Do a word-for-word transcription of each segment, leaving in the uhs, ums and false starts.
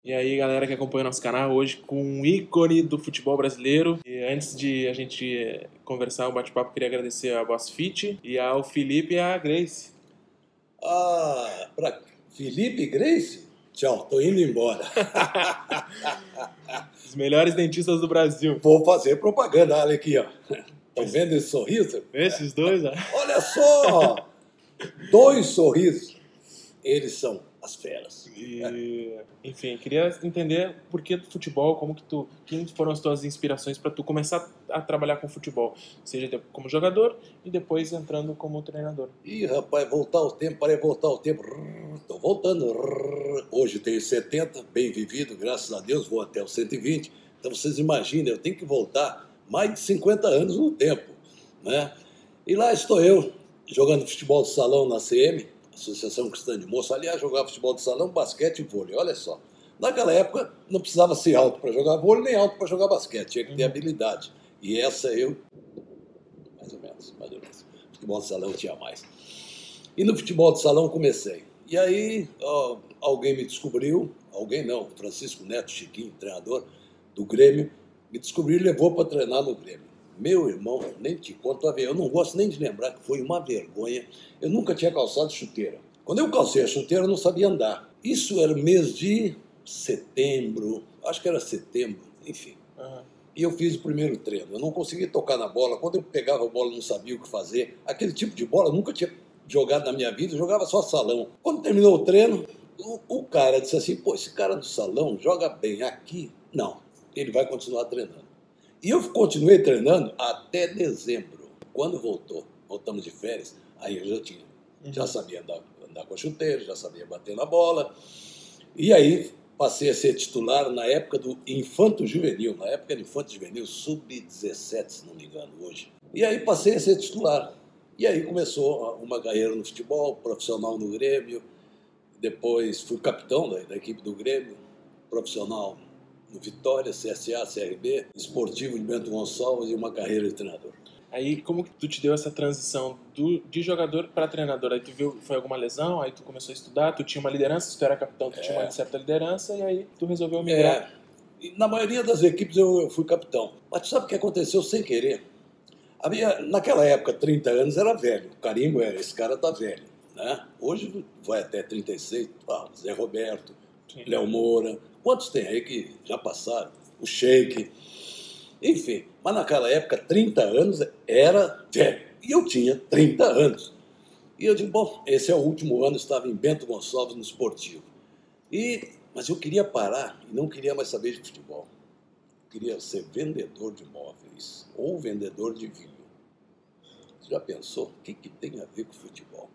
E aí, galera que acompanha nosso canal, hoje com um ícone do futebol brasileiro. E antes de a gente conversar, um bate-papo, queria agradecer a Boss Fit e ao Felipe e à Grace. Ah, para Felipe e Grace? Tchau, tô indo embora. Os melhores dentistas do Brasil. Vou fazer propaganda, olha aqui, ó. Estão vendo esse sorriso? Esses dois, ó. Olha só! Dois sorrisos. Eles são as feras. E, enfim, queria entender por que do futebol, como que tu, quem foram as tuas inspirações para tu começar a trabalhar com futebol, seja como jogador e depois entrando como treinador. Ih, rapaz, voltar o tempo, parei voltar o tempo. Tô voltando. Hoje tenho setenta, bem vivido, graças a Deus, vou até os cento e vinte. Então vocês imaginem, eu tenho que voltar mais de cinquenta anos no tempo, né? E lá estou eu, jogando futebol de salão na C M, Associação Cristã de Moço. Aliás, jogava futebol de salão, basquete e vôlei, olha só. Naquela época, não precisava ser alto para jogar vôlei, nem alto para jogar basquete, tinha que ter habilidade. E essa eu, mais ou menos, mais ou menos. Futebol de salão tinha mais. E no futebol de salão comecei. E aí, ó, alguém me descobriu, alguém não, Francisco Neto Chiquinho, treinador do Grêmio, me descobriu e levou para treinar no Grêmio. Meu irmão, nem te conto a ver, eu não gosto nem de lembrar que foi uma vergonha. Eu nunca tinha calçado chuteira. Quando eu calcei a chuteira, eu não sabia andar. Isso era mês de setembro, acho que era setembro, enfim. Uhum. E eu fiz o primeiro treino. Eu não conseguia tocar na bola. Quando eu pegava a bola, eu não sabia o que fazer. Aquele tipo de bola eu nunca tinha jogado na minha vida, eu jogava só salão. Quando terminou o treino, o, o cara disse assim, pô, esse cara do salão joga bem aqui. Não, ele vai continuar treinando. E eu continuei treinando até dezembro. Quando voltou, voltamos de férias, aí eu já tinha, uhum. já sabia andar, andar com a chuteira, já sabia bater na bola. E aí passei a ser titular na época do Infanto Juvenil, na época do Infanto Juvenil, sub dezessete, se não me engano, hoje. E aí passei a ser titular. E aí começou uma carreira no futebol, profissional no Grêmio. Depois fui capitão da, da equipe do Grêmio, profissional no Vitória, C S A, C R B, esportivo de Bento Gonçalves e uma carreira de treinador. Aí como que tu te deu essa transição do, de jogador para treinador? Aí tu viu, foi alguma lesão, aí tu começou a estudar, tu tinha uma liderança, se tu era capitão, tu é. tinha uma certa liderança, e aí tu resolveu migrar. É. Na maioria das equipes eu, eu fui capitão. Mas tu sabe o que aconteceu sem querer? A minha, naquela época, trinta anos era velho. O carimbo era, esse cara tá velho, né? Hoje vai até trinta e seis, ah, Zé Roberto, Sim. Léo Moura, quantos tem aí que já passaram? O Sheik, enfim. Mas naquela época, trinta anos era velho. E eu tinha trinta anos. E eu digo, bom, esse é o último ano, eu estava em Bento Gonçalves, no esportivo. E, mas eu queria parar e não queria mais saber de futebol. Eu queria ser vendedor de móveis ou vendedor de vinho. Você já pensou? O que, que tem a ver com futebol?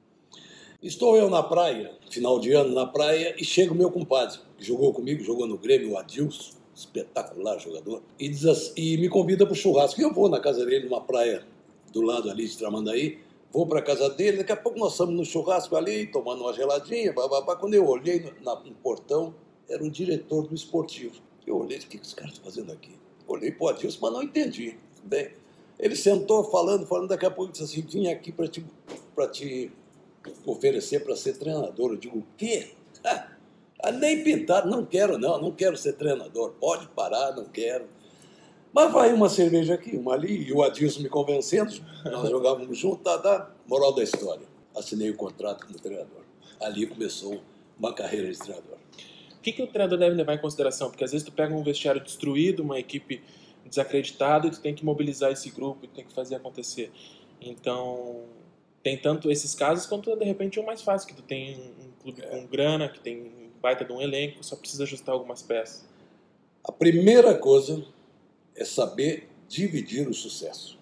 Estou eu na praia, final de ano na praia, e chega o meu compadre, que jogou comigo, jogou no Grêmio, o Adilson, espetacular jogador, e, diz assim, e me convida para o churrasco. E eu vou na casa dele, numa praia do lado ali de Tramandaí, vou para a casa dele, daqui a pouco nós estamos no churrasco ali, tomando uma geladinha, bababá. Quando eu olhei no, na, no portão, era o diretor do esportivo. Eu olhei, o que, que esse cara está fazendo aqui? Olhei para o Adilson, mas não entendi. Bem, ele sentou falando, falando, daqui a pouco disse assim, vim aqui para te, para te oferecer para ser treinador. Eu digo, o quê? Ah, nem pintado, não quero não, não quero ser treinador, pode parar, não quero. Mas vai uma cerveja aqui, uma ali, e o Adilson me convencendo, nós jogávamos junto, tá, tá, moral da história. Assinei o contrato como treinador. Ali começou uma carreira de treinador. O que, que o treinador deve levar em consideração? Porque às vezes tu pega um vestiário destruído, uma equipe desacreditada, e tu tem que mobilizar esse grupo, e tu tem que fazer acontecer. Então, tem tanto esses casos, quanto de repente o mais fácil, que tu tem um clube é. com grana, que tem um baita de um elenco, só precisa ajustar algumas peças. A primeira coisa é saber dividir o sucesso.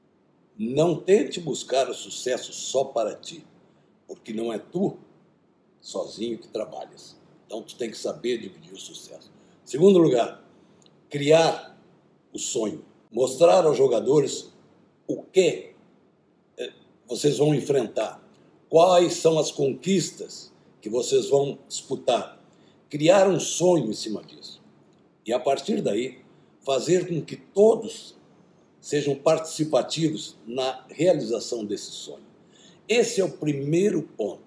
Não tente buscar o sucesso só para ti, porque não é tu sozinho que trabalhas. Então tu tem que saber dividir o sucesso. Segundo lugar, criar o sonho. Mostrar aos jogadores o que vocês vão enfrentar. Quais são as conquistas que vocês vão disputar. Criar um sonho em cima disso. E a partir daí, fazer com que todos sejam participativos na realização desse sonho. Esse é o primeiro ponto.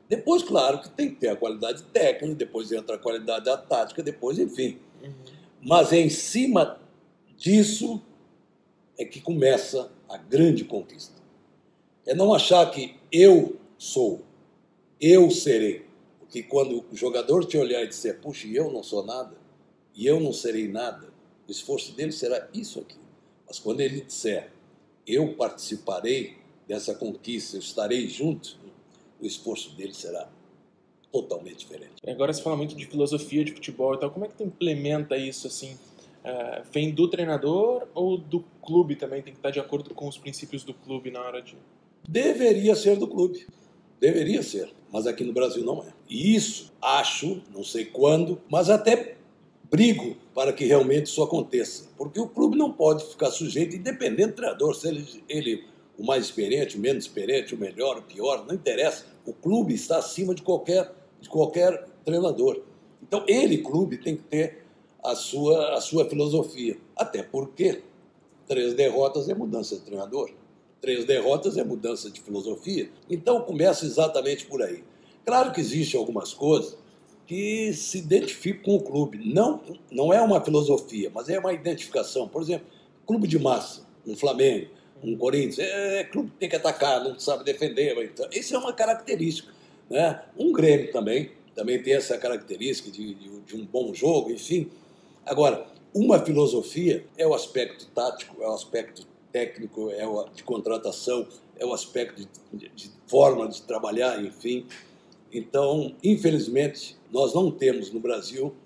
Depois, claro, que tem que ter a qualidade técnica, depois entra a qualidade da tática, depois, enfim. Uhum. Mas é em cima disso é que começa a grande conquista. É não achar que eu sou, eu serei. Porque quando o jogador te olhar e disser, puxa, eu não sou nada, e eu não serei nada, o esforço dele será isso aqui. Mas quando ele disser, eu participarei dessa conquista, eu estarei junto, o esforço dele será totalmente diferente. Agora você fala muito de filosofia de futebol e tal, como é que tu implementa isso assim? Uh, vem do treinador ou do clube também? Tem que estar de acordo com os princípios do clube na hora de... Deveria ser do clube, deveria ser, mas aqui no Brasil não é. E isso, acho, não sei quando, mas até brigo para que realmente isso aconteça, porque o clube não pode ficar sujeito, independente do treinador, se ele, ele o mais experiente, o menos experiente, o melhor, o pior, não interessa. O clube está acima de qualquer, de qualquer treinador. Então, ele, clube, tem que ter a sua, a sua filosofia. Até porque três derrotas é mudança de treinador. Três derrotas é mudança de filosofia. Então, começa exatamente por aí. Claro que existem algumas coisas que se identificam com o clube. Não, não é uma filosofia, mas é uma identificação. Por exemplo, clube de massa, um Flamengo, um Corinthians, é, é clube que tem que atacar, não sabe defender. Então, isso é uma característica, né? Um Grêmio também, também tem essa característica de, de, de um bom jogo, enfim. Agora, uma filosofia é o aspecto tático, é o aspecto técnico, é o de contratação, é o aspecto de, de, de forma de trabalhar, enfim. Então, infelizmente, nós não temos no Brasil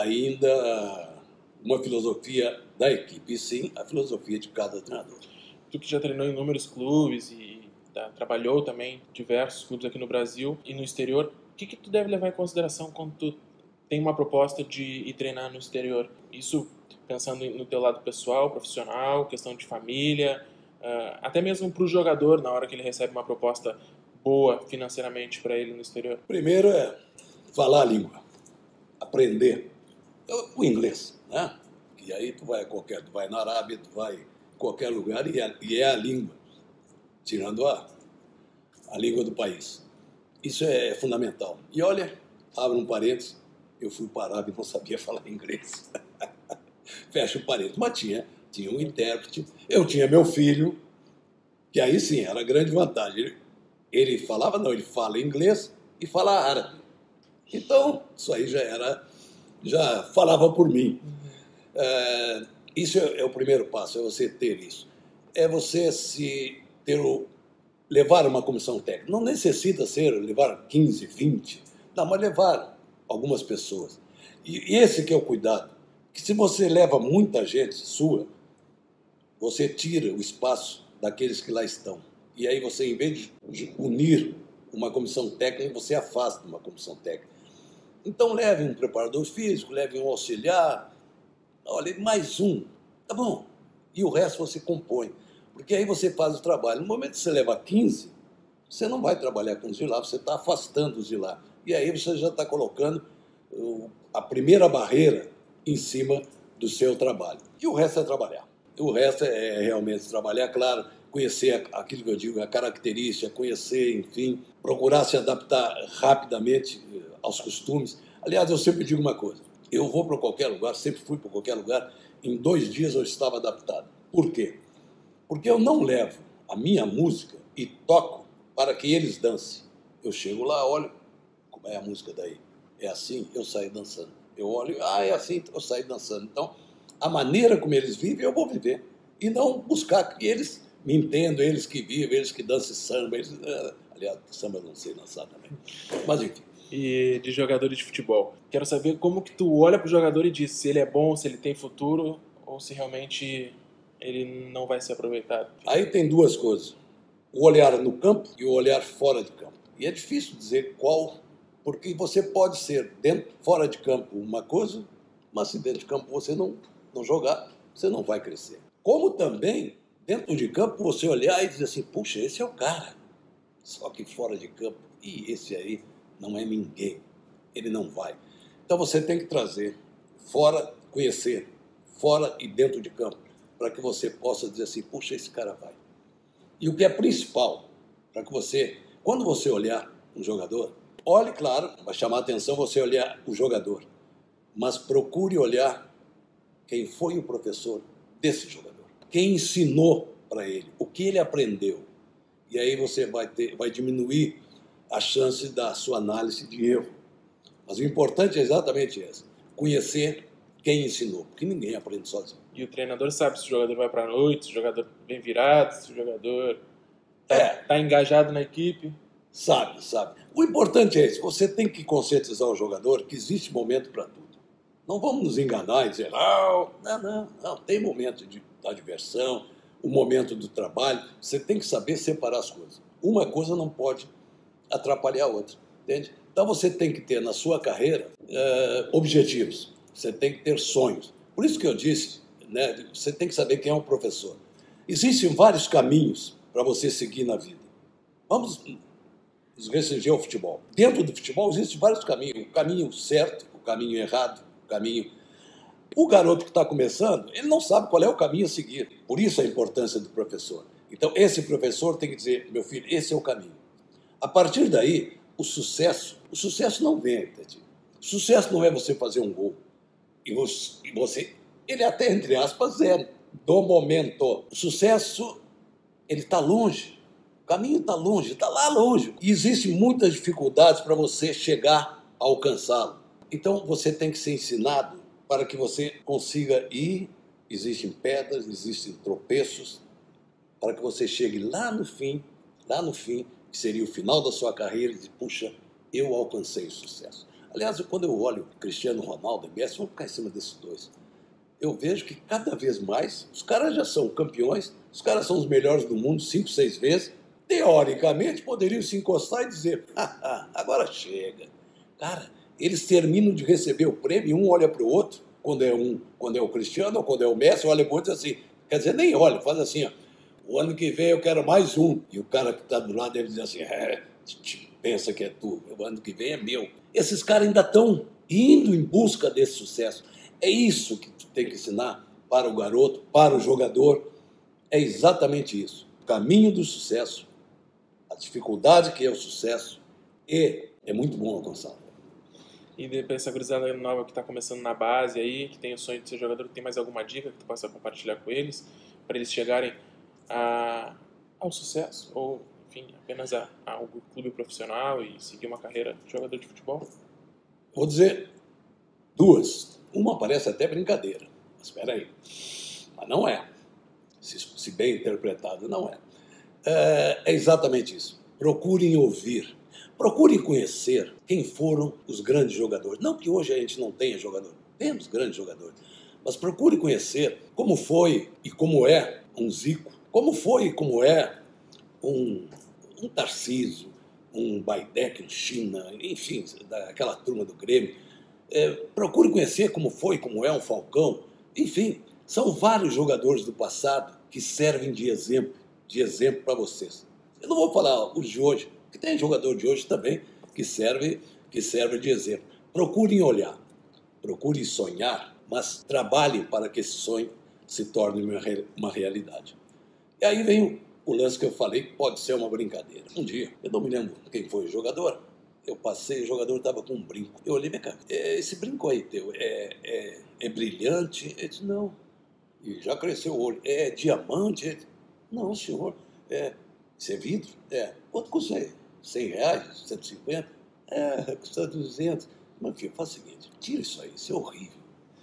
ainda uma filosofia da equipe, e sim a filosofia de cada treinador. Tu que já treinou em inúmeros clubes e tá, trabalhou também em diversos clubes aqui no Brasil e no exterior, o que, que tu deve levar em consideração quando tu tem uma proposta de ir treinar no exterior? Isso pensando no teu lado pessoal, profissional, questão de família, uh, até mesmo para o jogador na hora que ele recebe uma proposta boa financeiramente para ele no exterior. Primeiro é falar a língua, aprender o inglês, né? E aí tu vai a qualquer, tu vai na Arábia, tu vai em qualquer lugar e é, e é a língua, tirando a, a língua do país. Isso é fundamental. E olha, abre um parênteses, eu fui para a Arábia e não sabia falar inglês. Fecha o parênteses, mas tinha, tinha um intérprete. Eu tinha meu filho, que aí sim, era a grande vantagem. Ele, ele falava, não, ele fala inglês e fala árabe. Então, isso aí já era, já falava por mim. É, isso é, é o primeiro passo, é você ter isso. É você se ter o, levar uma comissão técnica. Não necessita ser levar quinze, vinte, não, mas levar algumas pessoas. E, e esse que é o cuidado. Que se você leva muita gente sua, você tira o espaço daqueles que lá estão. E aí você, em vez de unir uma comissão técnica, você afasta uma comissão técnica. Então leve um preparador físico, leve um auxiliar, olha, mais um, tá bom. E o resto você compõe. Porque aí você faz o trabalho. No momento que você leva quinze, você não vai trabalhar com os de lá, você está afastando os de lá. E aí você já está colocando a primeira barreira em cima do seu trabalho. E o resto é trabalhar. O resto é realmente trabalhar, claro, conhecer aquilo que eu digo, a característica, conhecer, enfim, procurar se adaptar rapidamente aos costumes. Aliás, eu sempre digo uma coisa, eu vou para qualquer lugar, sempre fui para qualquer lugar, em dois dias eu estava adaptado. Por quê? Porque eu não levo a minha música e toco para que eles dancem. Eu chego lá, olho, como é a música daí? É assim, eu saio dançando. Eu olho, ah, é assim, eu saio dançando. Então, a maneira como eles vivem, eu vou viver. E não buscar que eles me entendam, eles que vivem, eles que dançam samba. Eles... Aliás, samba eu não sei dançar também. Mas, enfim. E de jogadores de futebol. Quero saber como que tu olha para o jogador e diz se ele é bom, se ele tem futuro, ou se realmente ele não vai ser aproveitado. Aí tem duas coisas. O olhar no campo e o olhar fora de campo. E é difícil dizer qual... Porque você pode ser dentro, fora de campo uma coisa, mas se dentro de campo você não, não jogar, você não vai crescer. Como também, dentro de campo, você olhar e dizer assim, puxa, esse é o cara. Só que fora de campo, e esse aí não é ninguém. Ele não vai. Então você tem que trazer fora, conhecer, fora e dentro de campo, para que você possa dizer assim, puxa, esse cara vai. E o que é principal, para que você, quando você olhar um jogador, olhe, claro, vai chamar a atenção você olhar o jogador, mas procure olhar quem foi o professor desse jogador, quem ensinou para ele, o que ele aprendeu. E aí você vai, ter, vai diminuir a chance da sua análise de erro. Mas o importante é exatamente esse, conhecer quem ensinou, porque ninguém aprende sozinho. E o treinador sabe se o jogador vai para a noite, se o jogador vem virado, se o jogador está É. tá engajado na equipe. Sabe, sabe. O importante é isso, você tem que conscientizar o jogador que existe momento para tudo. Não vamos nos enganar e dizer, não, não, não, não. Tem momento de, da diversão, o momento do trabalho, você tem que saber separar as coisas. Uma coisa não pode atrapalhar a outra, entende? Então você tem que ter na sua carreira é, objetivos, você tem que ter sonhos. Por isso que eu disse, né, você tem que saber quem é um professor. Existem vários caminhos para você seguir na vida. Vamos nos restringir ao futebol. Dentro do futebol existem vários caminhos. O caminho certo, o caminho errado, o caminho... O garoto que está começando, ele não sabe qual é o caminho a seguir. Por isso a importância do professor. Então esse professor tem que dizer, meu filho, esse é o caminho. A partir daí, o sucesso, o sucesso não vem, entende? O sucesso não é você fazer um gol. E você, ele até, entre aspas, é do momento. O sucesso, ele está longe. O caminho está longe, está lá longe. E existem muitas dificuldades para você chegar a alcançá-lo. Então você tem que ser ensinado para que você consiga ir. Existem pedras, existem tropeços, para que você chegue lá no fim, lá no fim, que seria o final da sua carreira, e diz, puxa, eu alcancei o sucesso. Aliás, quando eu olho Cristiano Ronaldo e Messi, vamos ficar em cima desses dois. Eu vejo que cada vez mais, os caras já são campeões, os caras são os melhores do mundo cinco, seis vezes, teoricamente poderiam se encostar e dizer, ah, agora chega. Cara, eles terminam de receber o prêmio, um olha para o outro, quando é, um, quando é o Cristiano ou quando é o Messi, olha para o outro assim, quer dizer, nem olha, faz assim, ó, o ano que vem eu quero mais um. E o cara que está do lado deve dizer assim, é, pensa que é tu, o ano que vem é meu. Esses caras ainda estão indo em busca desse sucesso. É isso que tu tem que ensinar para o garoto, para o jogador, é exatamente isso. O caminho do sucesso, a dificuldade que é o sucesso, e é muito bom alcançá-lo. E depois essa gurizada nova que está começando na base aí, que tem o sonho de ser jogador, tem mais alguma dica que tu possa compartilhar com eles, para eles chegarem a, ao sucesso, ou enfim, apenas a, ao clube profissional e seguir uma carreira de jogador de futebol? Vou dizer duas. Uma parece até brincadeira, mas espera aí. Mas não é. Se, se bem interpretado, não é. é. É exatamente isso. Procurem ouvir. Procurem conhecer quem foram os grandes jogadores. Não que hoje a gente não tenha jogador. Temos grandes jogadores. Mas procure conhecer como foi e como é um Zico. Como foi e como é um, um Tarcísio, um Baidec, um China, enfim, daquela turma do Grêmio. É, procure conhecer como foi, como é um Falcão. Enfim, são vários jogadores do passado que servem de exemplo, de exemplo para vocês. Eu não vou falar os de hoje, porque tem jogador de hoje também que serve, que serve de exemplo. Procurem olhar, procurem sonhar, mas trabalhem para que esse sonho se torne uma, uma realidade. E aí vem o, o lance que eu falei, que pode ser uma brincadeira. Um dia, eu não me lembro quem foi o jogador, eu passei, o jogador estava com um brinco. Eu olhei, cara, esse brinco aí teu é, é, é brilhante? Ele disse, não. E já cresceu o olho. É diamante? Ele disse, não, senhor. É, isso é vidro? É. Quanto custa aí? cem reais? cento e cinquenta? É, custa duzentos. Mas, filho, faz o seguinte, tira isso aí, isso é horrível.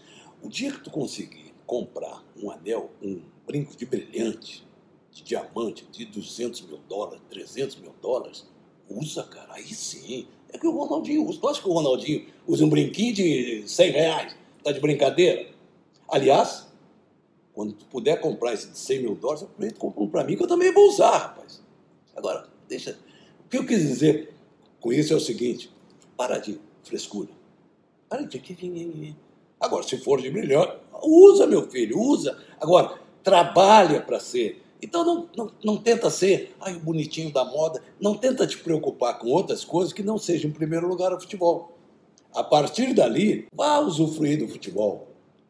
O dia que tu conseguir comprar um anel, um brinco de brilhante, de diamante, de duzentos mil dólares, trezentos mil dólares, usa, cara, aí sim. É que o Ronaldinho usa. Tu acha que o Ronaldinho usa um brinquinho de cem reais? Tá de brincadeira? Aliás, quando tu puder comprar esse de cem mil dólares, aproveita e compra um pra mim, que eu também vou usar, rapaz. Agora, deixa... O que eu quis dizer com isso é o seguinte, para de frescura. Para de... Agora, se for de brilhante, usa, meu filho, usa. Agora, trabalha para ser... Então não, não, não tenta ser ai, o bonitinho da moda, não tenta te preocupar com outras coisas que não sejam em primeiro lugar o futebol. A partir dali, vá usufruir do futebol.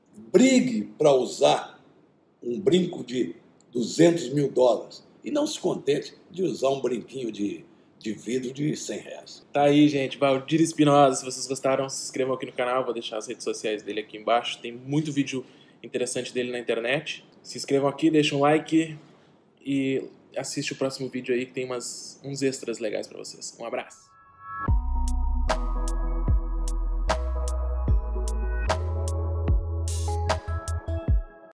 Brigue para usar um brinco de duzentos mil dólares e não se contente de usar um brinquinho de, de vidro de cem reais. Tá aí, gente. Valdir Espinosa. Se vocês gostaram, se inscrevam aqui no canal. Vou deixar as redes sociais dele aqui embaixo. Tem muito vídeo interessante dele na internet. Se inscrevam aqui, deixem um like e assiste o próximo vídeo aí que tem umas, uns extras legais pra vocês. Um abraço.